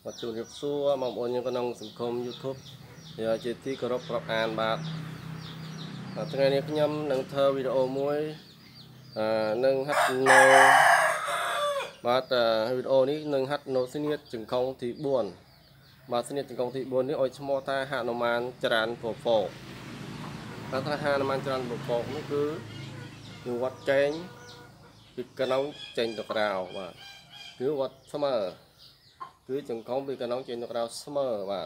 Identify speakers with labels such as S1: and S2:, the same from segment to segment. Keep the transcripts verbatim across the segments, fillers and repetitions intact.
S1: Mà chủ nghiệp xua mà bọn những con ông sừng công YouTube giờ chỉ tí có rộp an bạc vàថ្ងៃនេះខ្ញុំនឹងធ្វើវីដេអូមួយនឹងហាត់នៅបាទវីដេអូនេះនឹងហាត់នៅសញ្ញាចង្កងទីbốnបាទសញ្ញាចង្កងទីbốnនេះឲ្យឈ្មោះថាហនុមានចរានពពកបាទថាហនុមានចរានពពកនេះគឺយើងវត្តចែងពីកណ្ដុងចេញទៅក្រៅបាទគឺវត្តស្មើគឺចង្កងពីកណ្ដុងចេញទៅក្រៅស្មើបាទ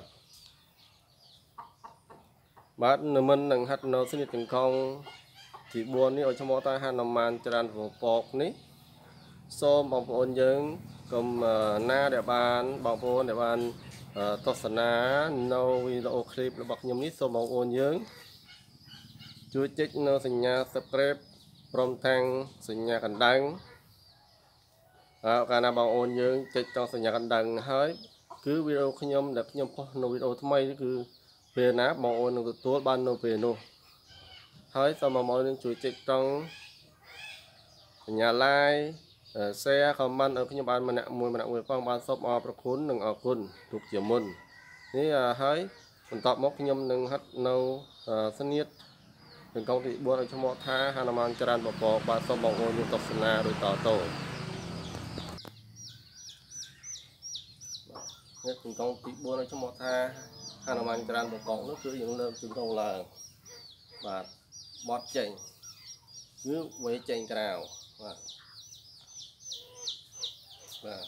S1: បាទនៅមិននឹងហាត់នៅសញ្ញាចង្កងទីbốnនេះឲ្យឈ្មោះថាហនុមានចរានពពកនេះសូមបងប្អូនយើងកុំណាដែលបានបងប្អូនដែលបានទស្សនានៅវីដេអូឃ្លីបរបស់ខ្ញុំនេះសូមបងប្អូនយើងជួយចុចនៅសញ្ញា Subscribe ព្រមទាំងសញ្ញាកណ្ដឹងហើយកាលណាបងប្អូនយើងចុចដល់សញ្ញាកណ្ដឹងហើយគឺវីដេអូខ្ញុំដែលខ្ញុំផុសនៅវីដេអូថ្មីគឺពេលណាបងប្អូននឹងទទួលបាននៅពេលនោះហើយសូមបងប្អូននឹងជួយចុចត្រង់សញ្ញា Like share comment ឲ្យខ្ញុំបានម្នាក់មួយម្នាក់មួយផងបានសូមអរគុណនិងអរគុណទុកជាមុននេះហើយបន្តមកខ្ញុំនឹងហាត់នៅសញ្ញាចង្កងទីbốnឲ្យឈ្មោះថាហនុមានចរានពពកបាទសូមបងប្អូនយើងទស្សនាដូចតទៅនេះចង្កងទីbốnឲ្យឈ្មោះថាហនុមានចរានពពកនោះគឺយើងលើកជង្គង់ឡើងបាទបត់ចេញគឺវេចេញក្រៅបាទបាទ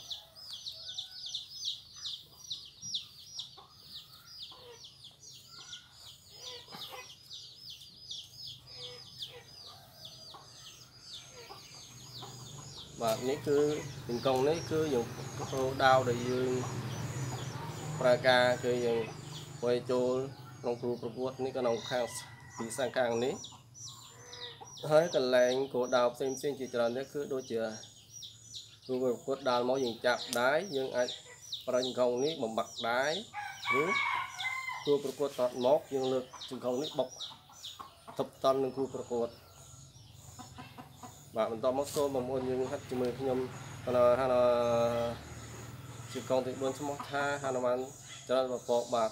S1: បាទនេះគឺចង្គង់នេះគឺយើងធ្វើដាវដែលយើងប្រើការគឺយើងវេចូលក្នុងគ្រូប្រកួតនេះក៏ក្នុងខាងពីខាងខាងនេះហើយកន្លែងគោដាវផ្សេងផ្សេងជាច្រើននេះគឺដូចជាគ្រូប្រកួតដាល់មកយើងចាប់ដៃយើងអាចប្រើចង្គង់នេះបំបាក់ដៃឬគ្រូប្រកួតតតមកយើងលើកចង្គង់នេះបុកទប់តន់នឹងគ្រូប្រកួតបាទបន្តមកសូមបងប្អូនយើងហាត់ជាមួយខ្ញុំហាត់ចង្គង់ទីbốnឈ្មោះថាហនុមានចរានពពកបាទ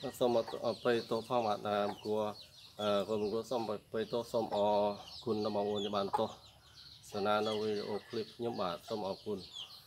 S1: សូមអបិទោផងបាទតាមគួរអឺគុំគួរសូមអបិទោសូមអរគុណដល់បងប្អូនដែលបានទោសសនានៅវីដេអូឃ្លីបខ្ញុំបាទសូមអរគុណ